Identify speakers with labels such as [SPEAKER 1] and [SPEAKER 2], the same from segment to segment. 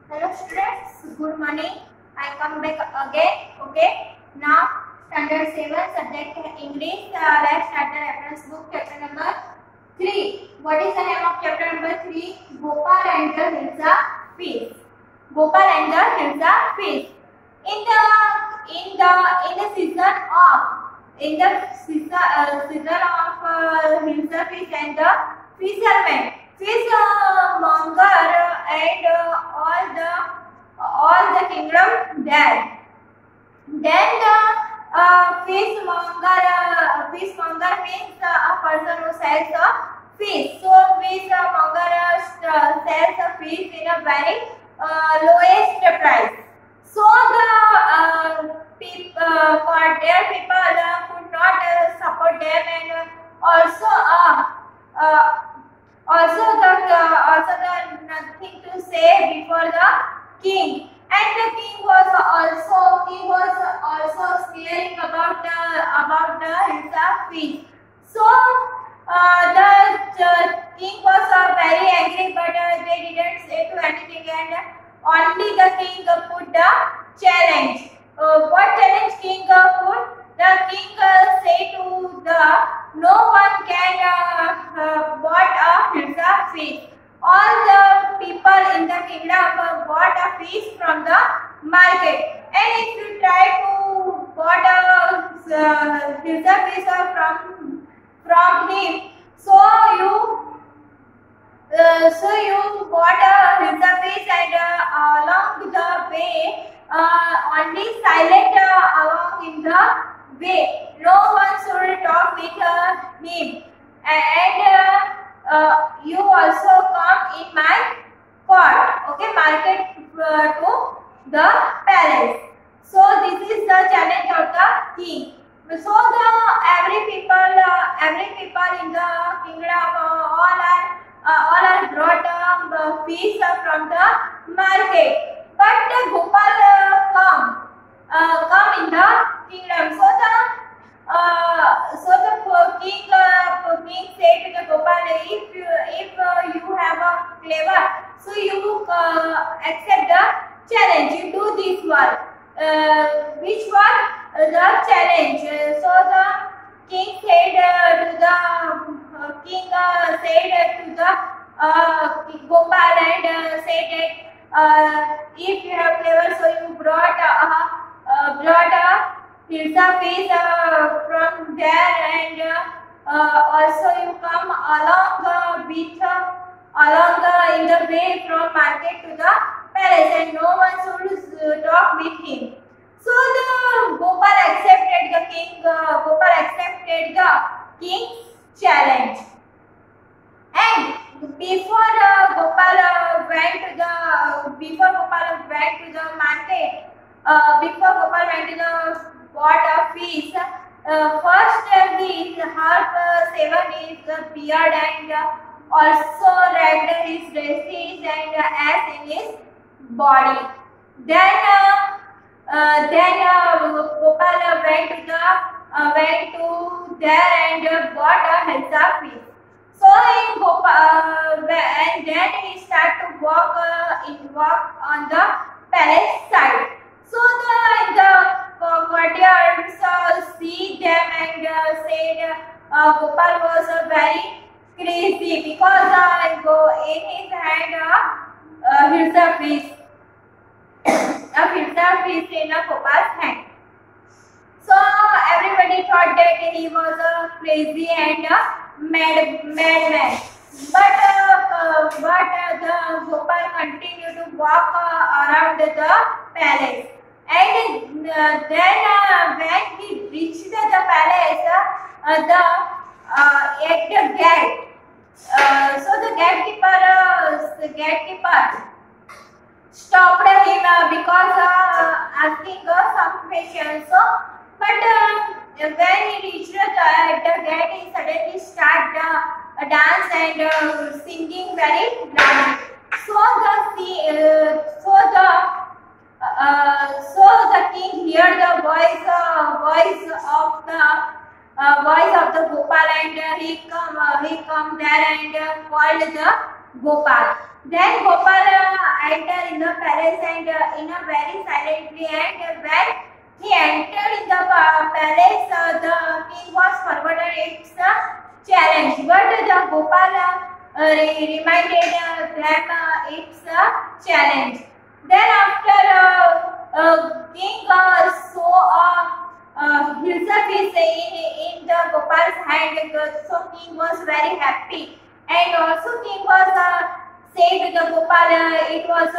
[SPEAKER 1] Hello students, good morning. I come back again. Okay. Now standard 7 subject English. Let's start the reference book chapter number 3. What is the name of chapter number 3? Gopal and the Hilsa Feast. Gopal and the Hilsa Feast. In the season of Hilsa Feast and the fishermen. Fishmonger and all the kingdom there. Then the fishmonger means a person who sells a fish. So fishmonger sells a fish in a very lowest price. So their people could not support them, and also the nothing to say before the king, and the king was also sneering about the Hilsa feast. So the king was very angry, but they didn't say to anything, and only the king put the challenge. What challenge king put? The king say to the no one can bought a Hilsa feast. All the people in the kingdom bought a fish from the market, and if you try to bought a Hilsa fish from him, so you bought a Hilsa fish, and along the way only silent along in the way. No one should talk with him, and you also come in my court. Okay, market to the palace. So this is the challenge of the king. So every people in the kingdom all are brought fish from the market. But Gopal come in the kingdom. So the king said to the Gopal, if you have a clever, so you accept the challenge. You do this one. Which one? The challenge. So the king said to the Gopal, and said that if you have clever, so you brought a Hilsa fish from there, and also you come along in the way from market to the palace, and no one should talk with him. So the Gopal accepted the king's challenge. And before Gopal went to the market, before Gopal went to the bought a fish, first his half seven his beard, and also wrapped his dresses and as in his body. Then Gopal went to there and bought a Hilsa fish. So and then he started to walk on the palace side. So the courtiers see them and said Gopal was very crazy, because in his hand a Hilsa fish, in a Gopal's hand. So everybody thought that he was crazy and madman. But the Gopal continued to walk around the palace. And then when he reached the palace, at the gate, so the gatekeeper stopped him because asking some questions. So, but when he reached the gate, he suddenly started dance and singing very loudly. So the king heard the voice of the Gopal, and he come there and called the Gopal. Then Gopal entered in the palace and in a very silently, and when he entered in the palace, the king was forgotten its challenge. But the Gopal reminded them its challenge. Then after king saw Hilsa in the Gopal's hand, so king was very happy, and also king was said to the Gopal, it was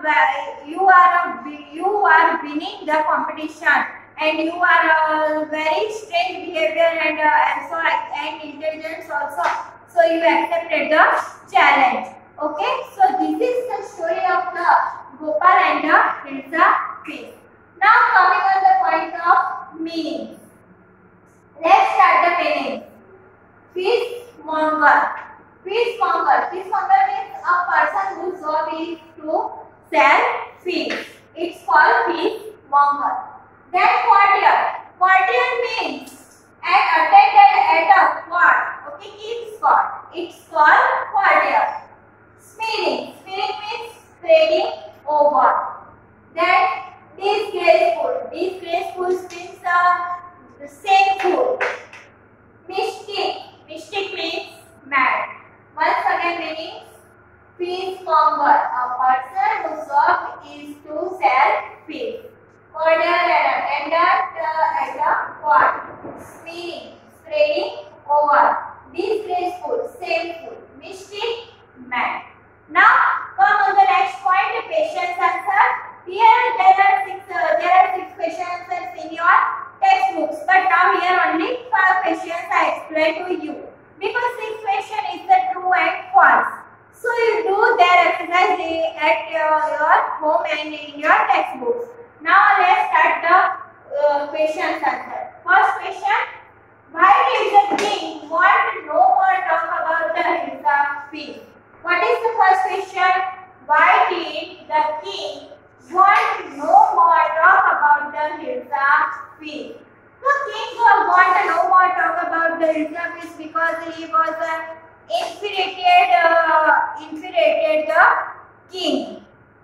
[SPEAKER 1] you are winning the competition, and you are very strange behavior and also and intelligence also. So you accepted the challenge. Okay, so this is the story of the Gopal and the Hilsa fish. Now coming on the point of meaning. Let's start the meaning. Fishmonger. Fishmonger. Fishmonger means a person whose job is to sell fish. It's called fishmonger. Then courtier. Courtier means an attendant at a court. Okay, king's court. It's called courtier. Smearing. Smearing means spreading over. Then disgraceful. Disgraceful means shameful. Mystic. Mystic means mad. Once again meaning fishmonger, a person whose job is to sell fish. Cordial and attendant at a court. Smearing, spreading over. Disgraceful, shameful. Mystic, mad. Now come on the next point, question answer. Here there are six question answers in your textbooks, but now here only 5 questions I explain to you, because 6 question is the true and false. So you do their exercise at your home and in your textbooks. Now let's start the questions answer. First question: why did the king want no more talk about the Hilsa fish? What is the first question? Why did the king want no more talk about the Hilsa fish? The king wanted no more talk about the Hilsa fish because he was infuriated the king.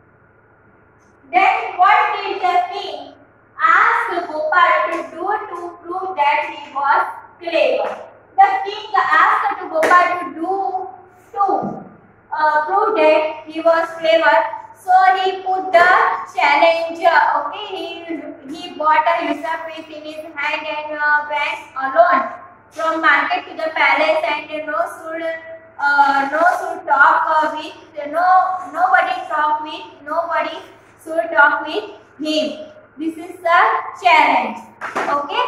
[SPEAKER 1] Then what did the king ask Gopal to do to prove that he was clever? The king asked Gopal to do to prove that he was clever. So he put the challenge. Okay, he bought a Hilsa fish in his hand and went alone from market to the palace, and nobody should talk with him. This is the challenge. Okay.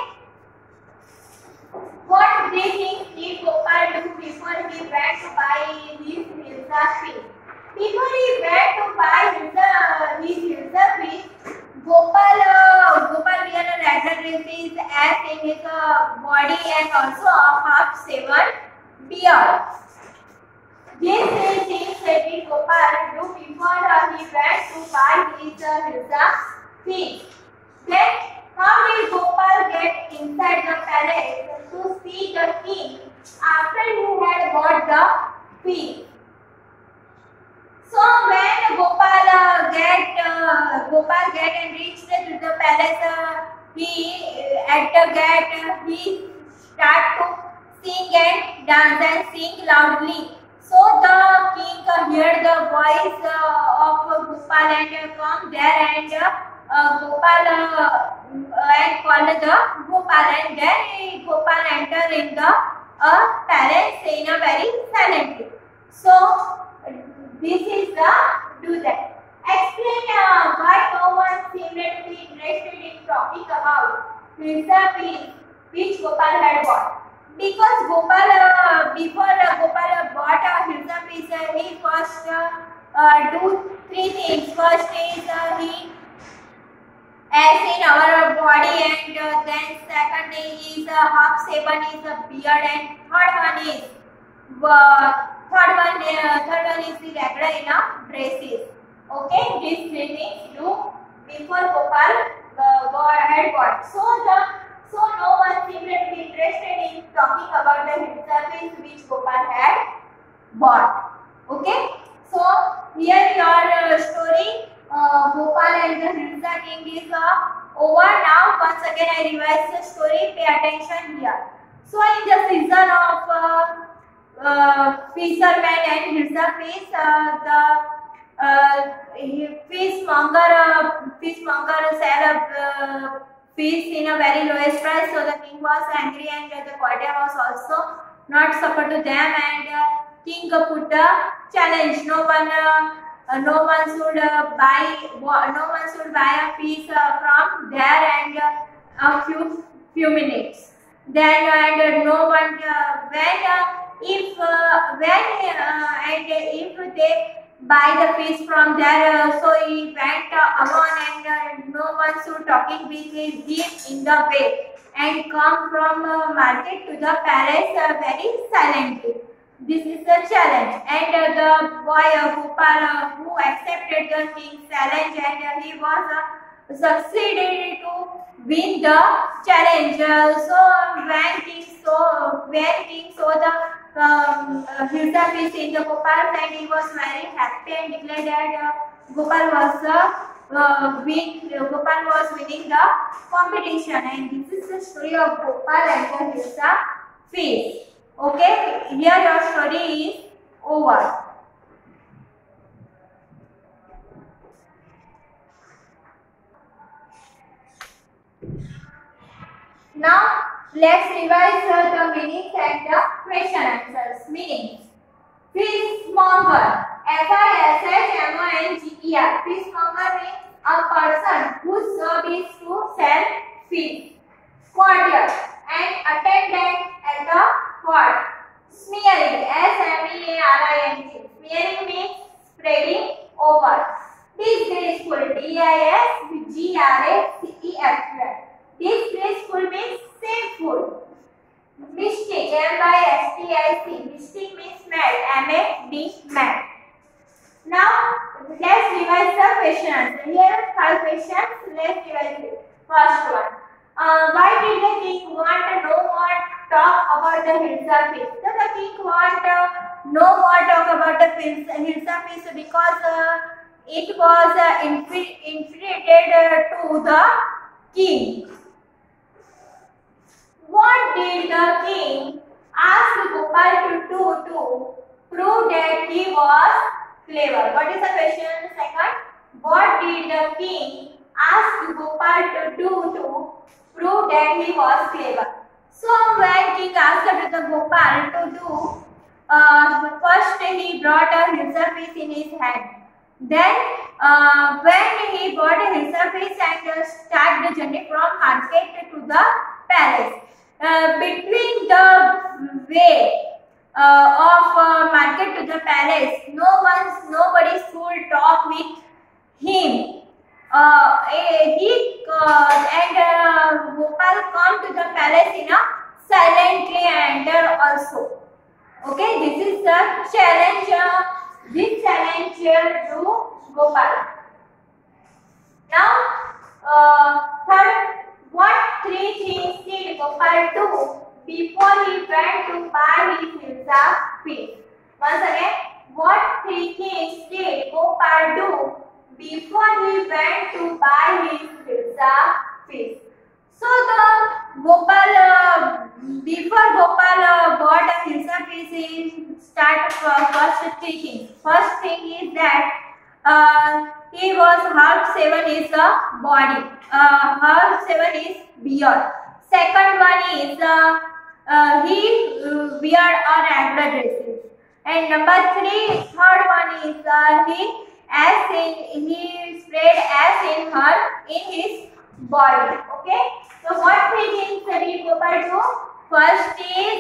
[SPEAKER 1] What do you think did Gopal do before he went to buy his Hilsa fish? Before he went to buy his Hilsa fish, Gopal wear a leather dresses as in his body and also a half-shaven beard. These 3 things that did Gopal do before he went to buy his Hilsa fish. Then how did Gopal get inside the palace to see the king after he had bought the fish? So when Gopal get and reached to the palace, at the gate he start to sing and dance and sing loudly. So the king heard the voice of Gopal and come there and Gopal and called the Gopal, and then Gopal enter in the palace in a very silently. So this is the do that. Explain why no one seemed to be interested in talking about Hilsa fish which Gopal had bought. Because before Gopal bought a Hilsa fish, he first do 3 things. First is he as in our body, and then second is half-shaven is a beard, and third one is the regular in a dresses. Okay, these 3 things do before Gopal had bought. So no one seemed to be interested in talking about the Hilsa fish which Gopal had bought. Okay. thing is over. Now once again I revise the story. Pay attention here. So in the season of fisherman and Hirsaphes, the fishmonger sell fish in a very lowest price. So the king was angry and the courtier was also not support to them, and king put a challenge. No one should buy a fish from there and a few minutes. Then and no one if they buy the fish from there, so he went alone and no one should talking with him in the way and come from market to the palace very silently. This is the challenge, and the boy Gopal who accepted the king's challenge, and he was succeeded to win the challenge. So when king saw the Hirsaphes in the Gopal, and he was very happy and declared that Gopal was winning the competition. And this is the story of Gopal and the Hirsaphes. Okay, here your story is over. Now let's revise the meanings and the question answers. Meanings: fishmonger, Fishmonger. Fishmonger means a person whose job is to sell fish. Courtier, an attendant at the court. Smearing, Smearing. Smearing means spreading over. Disgraceful, Disgraceful. Disgraceful means shameful. Mystic, Mystic means mad, mad. Now let's revise the questions. Here are 5 questions. Let's revise it. First one. Why did the king want no more talk about the Hirsaphes? So the king want no more talk about the Hirsaphes because it was infuriated to the king. What did the king ask Gopal to do to prove that he was clever? What is the question? Second, what did the king ask Gopal to do to prove that he was clever? So when king asked the Gopal to do, first he brought a Hirsaphes in his hand. Then when he brought a Hirsaphes and started the journey from market to the palace. Between the way of market to the palace, nobody should talk with him. Gopal come to the palace in a silently enter also. Okay, this is the challenge. This challenge to Gopal. Now, third. What 3 things did Gopal do before he went to buy his Hirsaphes? Once again, what 3 things did Gopal do before he went to buy his Hirsaphes? So before Gopal bought a Hirsaphes, he started first 3 things. First thing is that he was half 7 is the body, half 7 is beard. Second one is he wear a regular dresses. And number 3, third one is he spread as in his body. Okay. So what 3 things did Gopal do? First is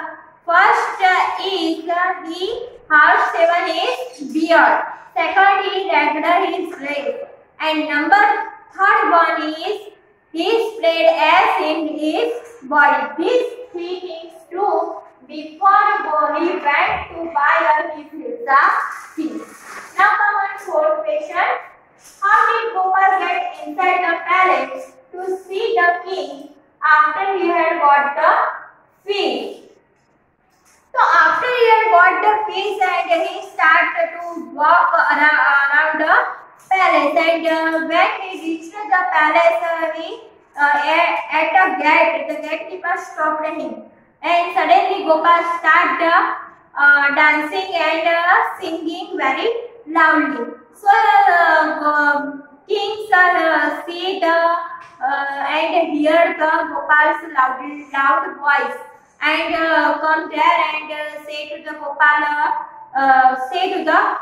[SPEAKER 1] he half 7 is beard. Second is regular is dress, and third one is he spread as in his body. These 3 things too before he went to buy his Hirsaphes. Now come on fourth question. How did Gopal get inside the palace to see the king after he had got the fish? So after he had got the fish and he started to walk around the palace, and when he reached the palace, he at a gate, the gatekeeper stopped him, and suddenly Gopal started dancing and singing very loudly. So king see the and hear the Gopal's loud voice, and come there and say to the Gopal, say to the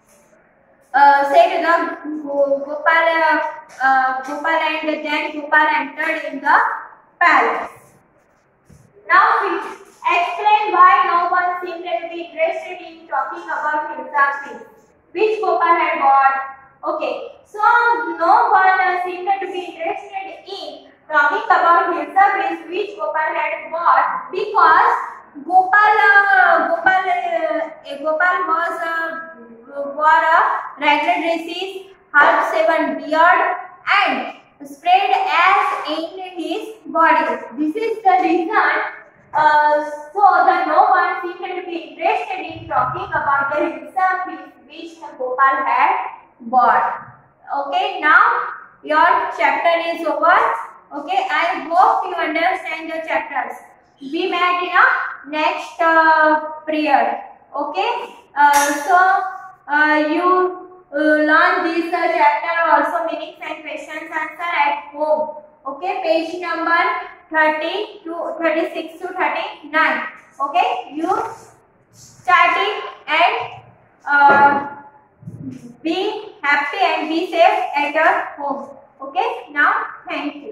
[SPEAKER 1] Gopal, and then Gopal entered in the palace. Now we explain why no one seemed to be interested in talking about himself, which Gopal had got. Okay, so no one seemed to be interested in talking about himself, which Gopal had got, because Gopal wore a ragged dresses, half shaven beard, and spread as in his body. This is the reason. So that no one seemed to be interested in talking about the himself which Gopal had bought. Okay, now your chapter is over. Okay, I hope you understand the chapters. We met in a next period. Okay, you learn this chapter also, meanings and questions answer at home. Okay, page number 30 to 36 to 39. Okay, you study and be happy and be safe at your home. Okay, now thank you.